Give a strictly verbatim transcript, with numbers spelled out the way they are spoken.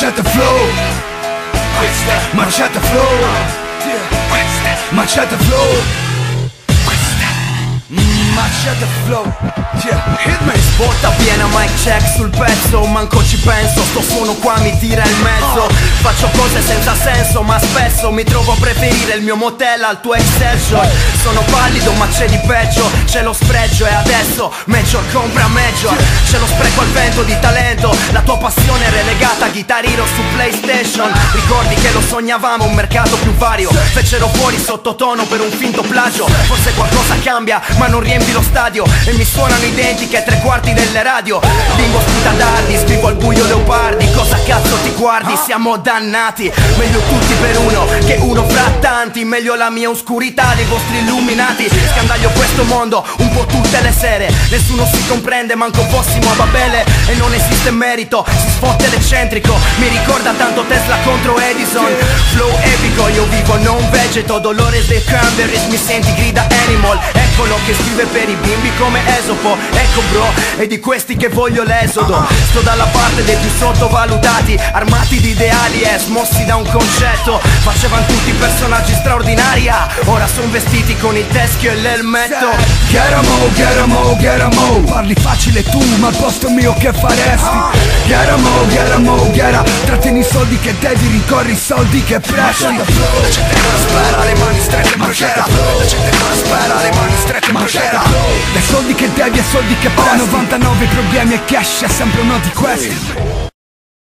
Macetta flow, Macetta flow, Macetta flow, Macetta flow, yeah. Hit me. Botta piena, mic check sul pezzo, manco ci penso, sto suono qua mi tira in mezzo. Faccio cose senza senso, ma spesso mi trovo a preferire il mio motel al tuo Excelsior. Sono pallido ma c'è di peggio, c'è lo sfregio e adesso Major compra Major. C'è lo spreco al vento di talento, la tua passione è relegata a Guitar Hero su PlayStation. Ricordi che lo sognavamo, un mercato più vario, fecero fuori sottotono per un finto plagio. Forse qualcosa cambia, ma non riempi lo stadio e mi suonano identiche tre quarti delle radio. Bimbo sputa dardi, scrivo al buio leopardi. Cosa cazzo ti guardi? Siamo dannati. Meglio tutti per uno che uno fra tanti. Meglio la mia oscurità dei vostri illuminati. Scandaglio questo mondo un po' tutte le sere. Nessuno si comprende, manco fossimo a Babele. E non esiste merito, si sfotte l'eccentrico. Mi ricorda tanto Tesla contro Edison. Flow epico, io vivo non vegeto. Dolores dei Cranberries, mi senti grida Animal. Eccolo che scrive per i bimbi come Esopo. Ecco bro, è di questi che voglio l'esodo. Sto dalla parte dei più sottovalutati, armati di ideali e smossi da un concetto. Facevano tutti personaggi straordinari, ah, ora son vestiti con il teschio e l'elmetto. Get 'em all, get 'em all, get 'em all. Parli facile tu, ma al posto mio che faresti? Get 'em all, get 'em all, get 'em. Trattieni i soldi che devi, ricorri i soldi che presti. La gente ancora spera, le mani strette bruciera. La gente ancora spera, le mani strette bruciera. Dai soldi che devi e soldi che presti. Ho novantanove problemi e cash è sempre uno di questi.